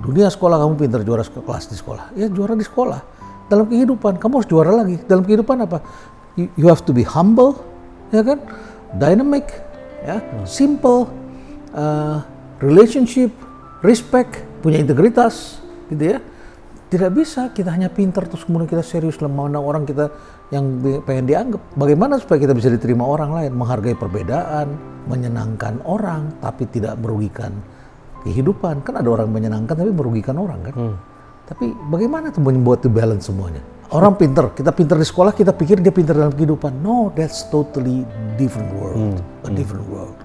dunia sekolah kamu pintar, juara kelas di sekolah. Ya juara di sekolah. Dalam kehidupan kamu harus juara lagi. Dalam kehidupan apa? You have to be humble, ya kan? Dynamic, ya, simple, relationship, respect, punya integritas, gitu ya. Tidak bisa kita hanya pintar terus kemudian kita serius mana orang kita yang pengen dianggap. Bagaimana supaya kita bisa diterima orang lain, menghargai perbedaan, menyenangkan orang, tapi tidak merugikan kehidupan. Kan ada orang menyenangkan tapi merugikan orang kan. Tapi bagaimana tuh membuat itu balance semuanya? Orang pintar, kita pintar di sekolah, kita pikir dia pintar dalam kehidupan. No, that's totally different world, a different world.